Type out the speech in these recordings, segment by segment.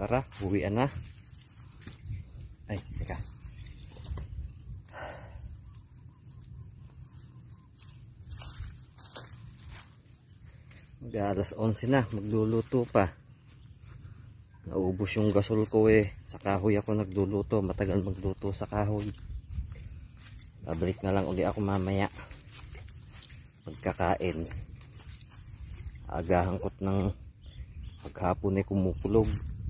Tara, uwian na. Ay, teka. Mag-alas 11 na, magluluto pa. Naubos yung gasol ko eh. Sa kahoy ako nagluluto, matagal magluto sa kahoy. Babalik na lang uli ako mamaya. Pagkakain. Agahan ko't ng paghapon ay kumukulog.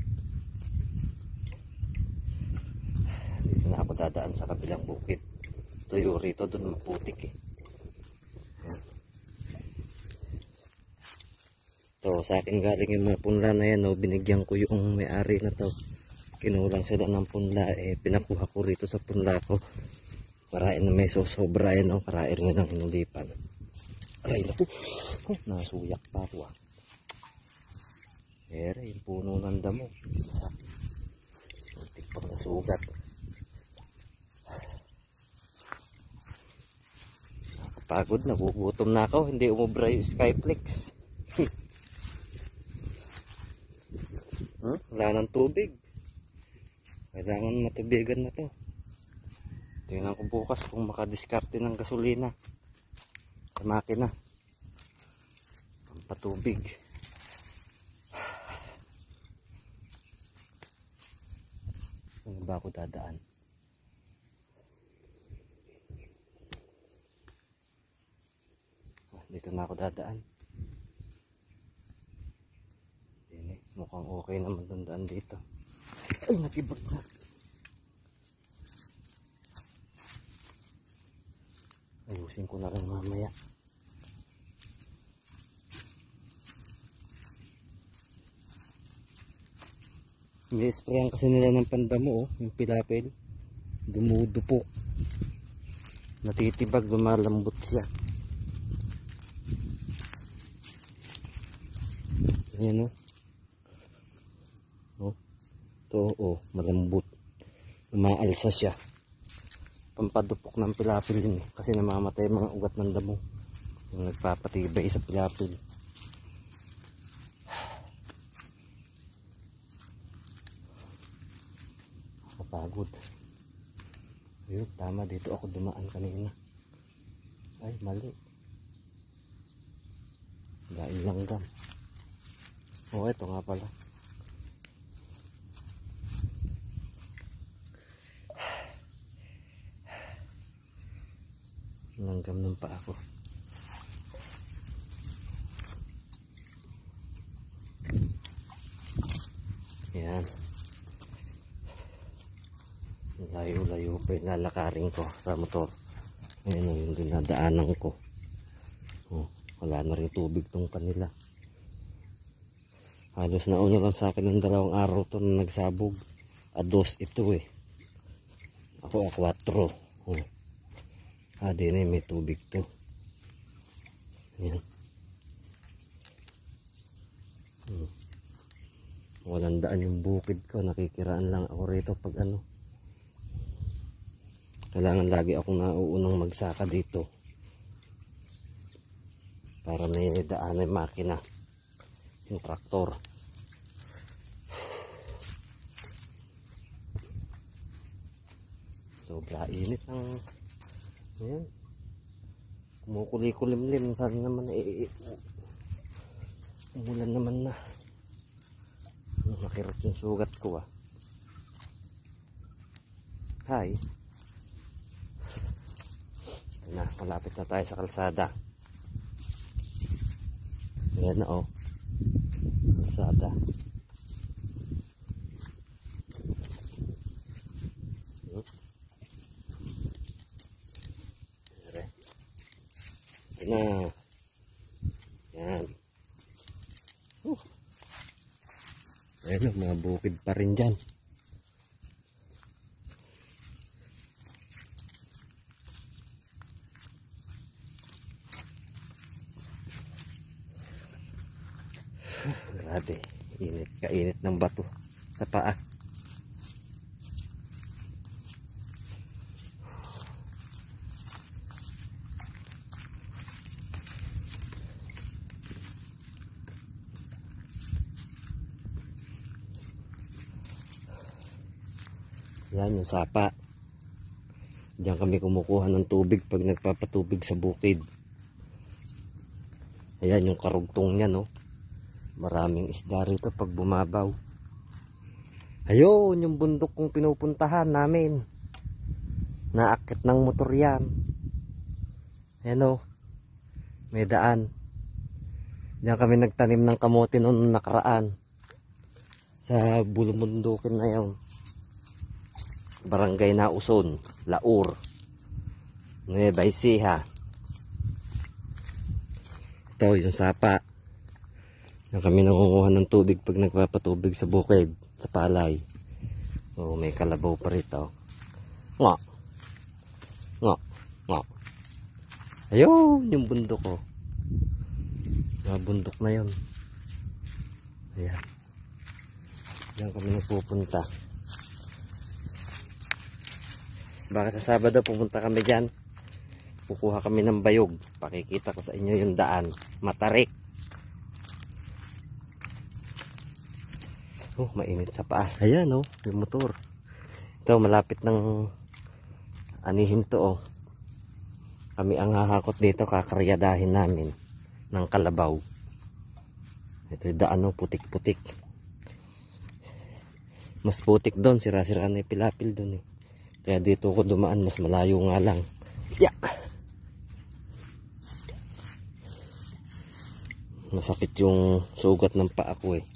Dito na ako dadaan sa kabilang bukid. Tuyo rito, doon maputik eh. To, sa akin galing yung mga punla na yan, no? Binigyan ko yung may-ari na to. Kinulang sila ng punla, eh, pinakuha ko rito sa punla ko. Parain na may sosobra yan, no? Parain nga ng hinulipan. Aray, naku, oh, nasuyak pa ako ah. Ere, yung puno ng damo. Muntik pang nasugat. Nakapagod, nagugutom na ako, hindi umubra yung Skyflex. Wala ng tubig. Kailangan matubigan na to. Tingnan ko bukas kung makadiskarte ng gasolina sa makina. Pampatubig. Saan ba ako dadaan? Dito na ako dadaan. Mukhang okay naman dandaan dito. Ay, nakibot na. Ayusin ko na lang mamaya. Ini-sprayan kasi nila ng pandamo, oh, yung pilapil. Dumudupok. Natitibag, lumalambot siya. Ayan, oh. Ito, oh, malambot. Umaalsa siya. Pampadupok ng pilapil yun, kasi namamatay mga ugat ng damo. Yung nagpapatibay sa pilapil. Nakapagod. Ayun, tama, dito ako dumaan kanina. Ay, mali. Dahil langgam. Oh, ito nga pala. Langgam ng paa ko. Yan. Layo-layo pa yung lalakarin ko sa motor. Ayan yung dinadaanan ko. Oh, wala na rin tubig tong kanila. Halos nauna lang sa akin ng 2 araw to na nagsabog. Ados ito eh. Ako 4. Oh. Din ay may tubig to. Ayan. Walang daan yung bukid ko. Nakikiraan lang ako rito pag ano. Kailangan lagi akong nauunang magsaka dito. Para may daan ay makina. Yung traktor. Sobra init ng ayan. Kumukuli-kulimlim. Sana naman umulan naman na. Nakirot yung sugat ko ah. Hi. Ito na, malapit na tayo sa kalsada. Ayan na oh. Kalsada. Na yan. Ayan, mga bukid pa rin dyan. Grabe, init, kainit ng bato sa paa. Yan yung sapa. Diyan kami kumukuha ng tubig pag nagpapatubig sa bukid. Ayan yung karugtong niya, no. Maraming isda rito pag bumabaw. Ayun yung bundok kong pinupuntahan namin. Naakit ng motor yan. Ayan, no. May daan. Diyan kami nagtanim ng kamote noong nakaraan. Sa bulumundukin na yun. Barangay Nauson, Laur, Nueva Ecija. Ito yung sapa. Diyan kami nangunguha ng tubig pag nagpapatubig sa bukid, sa palay. So may kalabaw pa rito. Nga. Nga. Nga. Ayun yung bundok ko. Bundok na yun. Ayan. Diyan kami nagpupunta. Baka sa Sabado pupunta kami dyan. Kukuha kami ng bayog. Pakikita ko sa inyo yung daan. Matarik. Oh, mainit sa paa. Ayan, oh, yung motor. Ito, malapit ng anihin to, oh. Kami ang hahakot dito, kakaryadahin namin ng kalabaw. Ito yung daan, oh, putik-putik. Mas putik doon, sira-sira na yung pilapil doon, eh. Kaya dito ako dumaan, mas malayo nga lang. Yeah. Masakit yung sugat ng paa ko, eh.